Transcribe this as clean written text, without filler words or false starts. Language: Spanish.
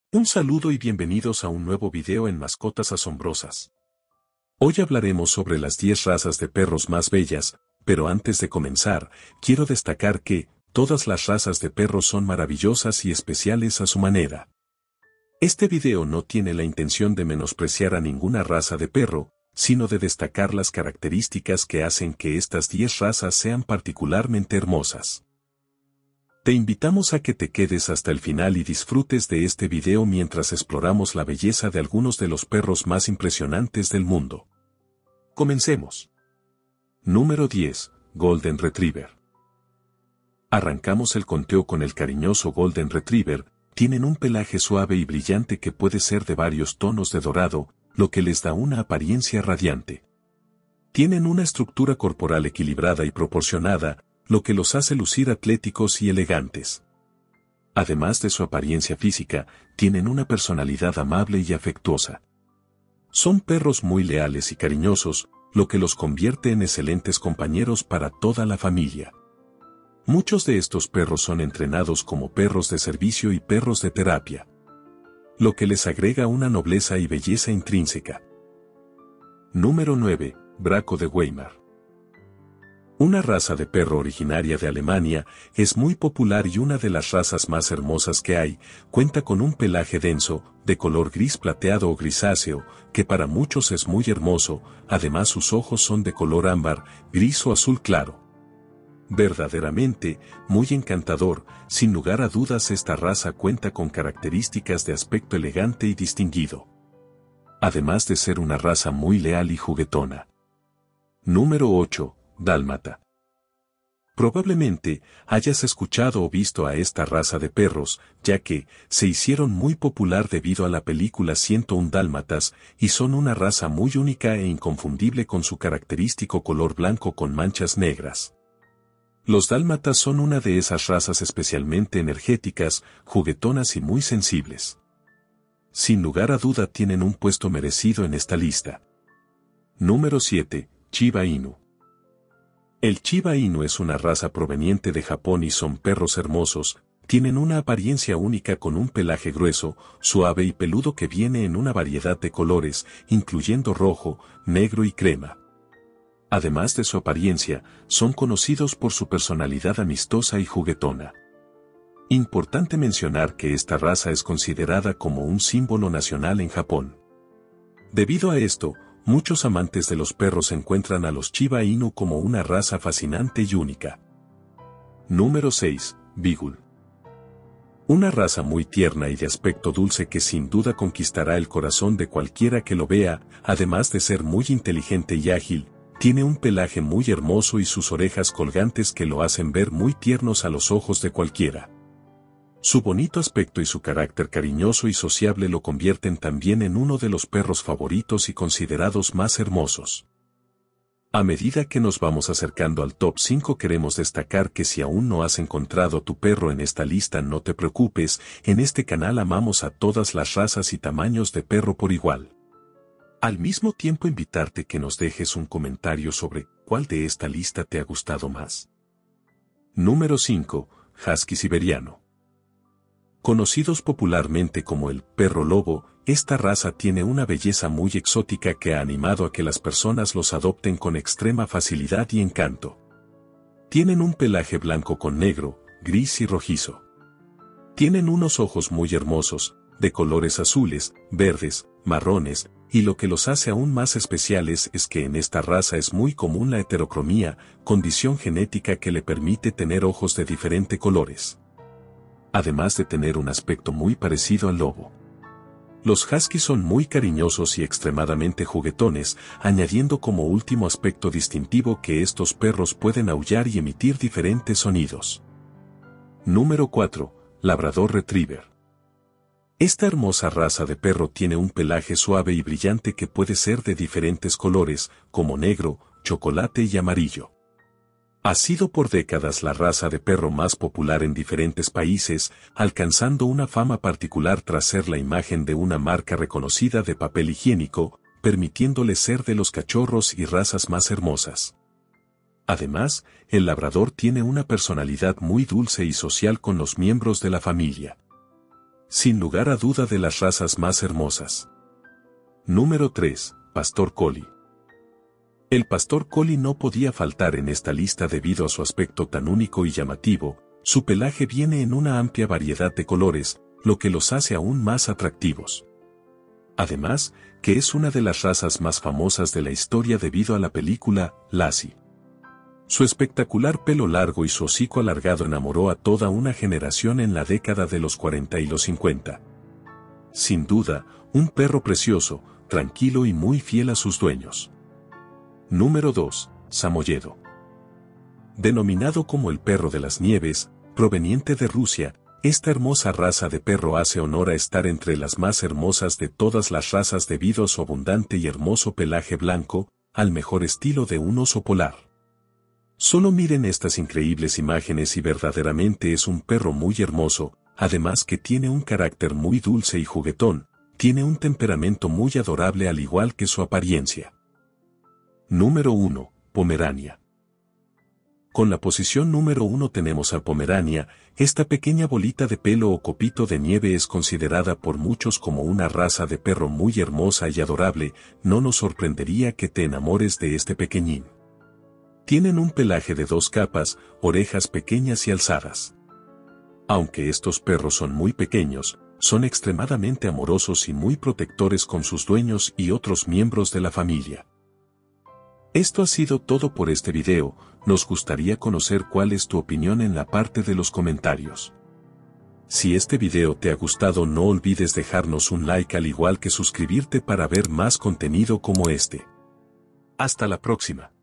Un saludo y bienvenidos a un nuevo video en Mascotas Asombrosas. Hoy hablaremos sobre las 10 razas de perros más bellas, pero antes de comenzar, quiero destacar que todas las razas de perros son maravillosas y especiales a su manera. Este video no tiene la intención de menospreciar a ninguna raza de perro, sino de destacar las características que hacen que estas 10 razas sean particularmente hermosas. Te invitamos a que te quedes hasta el final y disfrutes de este video mientras exploramos la belleza de algunos de los perros más impresionantes del mundo. Comencemos. Número 10. Golden Retriever. Arrancamos el conteo con el cariñoso Golden Retriever. Tienen un pelaje suave y brillante que puede ser de varios tonos de dorado, lo que les da una apariencia radiante. Tienen una estructura corporal equilibrada y proporcionada, lo que los hace lucir atléticos y elegantes. Además de su apariencia física, tienen una personalidad amable y afectuosa. Son perros muy leales y cariñosos, lo que los convierte en excelentes compañeros para toda la familia. Muchos de estos perros son entrenados como perros de servicio y perros de terapia, lo que les agrega una nobleza y belleza intrínseca. Número 9. Braco de Weimar. Una raza de perro originaria de Alemania, es muy popular y una de las razas más hermosas que hay. Cuenta con un pelaje denso, de color gris plateado o grisáceo, que para muchos es muy hermoso. Además sus ojos son de color ámbar, gris o azul claro. Verdaderamente, muy encantador. Sin lugar a dudas esta raza cuenta con características de aspecto elegante y distinguido, además de ser una raza muy leal y juguetona. Número 8. Dálmata. Probablemente hayas escuchado o visto a esta raza de perros, ya que se hicieron muy popular debido a la película 101 Dálmatas, y son una raza muy única e inconfundible con su característico color blanco con manchas negras. Los dálmatas son una de esas razas especialmente energéticas, juguetonas y muy sensibles. Sin lugar a duda tienen un puesto merecido en esta lista. Número 7. Shiba Inu. El Shiba Inu es una raza proveniente de Japón y son perros hermosos. Tienen una apariencia única con un pelaje grueso, suave y peludo que viene en una variedad de colores, incluyendo rojo, negro y crema. Además de su apariencia, son conocidos por su personalidad amistosa y juguetona. Importante mencionar que esta raza es considerada como un símbolo nacional en Japón. Debido a esto, muchos amantes de los perros encuentran a los Shiba Inu como una raza fascinante y única. Número 6. Beagle. Una raza muy tierna y de aspecto dulce que sin duda conquistará el corazón de cualquiera que lo vea. Además de ser muy inteligente y ágil, tiene un pelaje muy hermoso y sus orejas colgantes que lo hacen ver muy tiernos a los ojos de cualquiera. Su bonito aspecto y su carácter cariñoso y sociable lo convierten también en uno de los perros favoritos y considerados más hermosos. A medida que nos vamos acercando al top 5 queremos destacar que si aún no has encontrado a tu perro en esta lista no te preocupes, en este canal amamos a todas las razas y tamaños de perro por igual. Al mismo tiempo invitarte que nos dejes un comentario sobre cuál de esta lista te ha gustado más. Número 5. Husky Siberiano. Conocidos popularmente como el perro lobo, esta raza tiene una belleza muy exótica que ha animado a que las personas los adopten con extrema facilidad y encanto. Tienen un pelaje blanco con negro, gris y rojizo. Tienen unos ojos muy hermosos, de colores azules, verdes, marrones, y lo que los hace aún más especiales es que en esta raza es muy común la heterocromía, condición genética que le permite tener ojos de diferentes colores, además de tener un aspecto muy parecido al lobo. Los huskies son muy cariñosos y extremadamente juguetones, añadiendo como último aspecto distintivo que estos perros pueden aullar y emitir diferentes sonidos. Número 4. Labrador Retriever. Esta hermosa raza de perro tiene un pelaje suave y brillante que puede ser de diferentes colores, como negro, chocolate y amarillo. Ha sido por décadas la raza de perro más popular en diferentes países, alcanzando una fama particular tras ser la imagen de una marca reconocida de papel higiénico, permitiéndole ser de los cachorros y razas más hermosas. Además, el labrador tiene una personalidad muy dulce y social con los miembros de la familia. Sin lugar a duda de las razas más hermosas. Número 3. Pastor Collie. El Pastor Collie no podía faltar en esta lista debido a su aspecto tan único y llamativo. Su pelaje viene en una amplia variedad de colores, lo que los hace aún más atractivos. Además, que es una de las razas más famosas de la historia debido a la película Lassie. Su espectacular pelo largo y su hocico alargado enamoró a toda una generación en la década de los 40 y los 50. Sin duda, un perro precioso, tranquilo y muy fiel a sus dueños. Número 2. Samoyedo. Denominado como el perro de las nieves, proveniente de Rusia, esta hermosa raza de perro hace honor a estar entre las más hermosas de todas las razas debido a su abundante y hermoso pelaje blanco, al mejor estilo de un oso polar. Solo miren estas increíbles imágenes y verdaderamente es un perro muy hermoso, además que tiene un carácter muy dulce y juguetón, tiene un temperamento muy adorable al igual que su apariencia. Número 1. Pomerania. Con la posición número 1 tenemos a Pomerania. Esta pequeña bolita de pelo o copito de nieve es considerada por muchos como una raza de perro muy hermosa y adorable. No nos sorprendería que te enamores de este pequeñín. Tienen un pelaje de 2 capas, orejas pequeñas y alzadas. Aunque estos perros son muy pequeños, son extremadamente amorosos y muy protectores con sus dueños y otros miembros de la familia. Esto ha sido todo por este video. Nos gustaría conocer cuál es tu opinión en la parte de los comentarios. Si este video te ha gustado, no olvides dejarnos un like al igual que suscribirte para ver más contenido como este. Hasta la próxima.